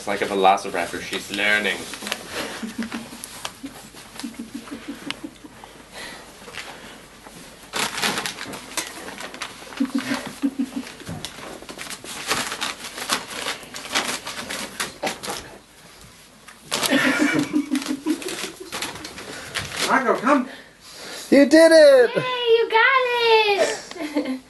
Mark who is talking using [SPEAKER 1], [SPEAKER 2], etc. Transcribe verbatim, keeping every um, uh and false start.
[SPEAKER 1] It's like a velociraptor. She's learning.
[SPEAKER 2] Marco, come!
[SPEAKER 3] You did it!
[SPEAKER 4] Yay, you got it!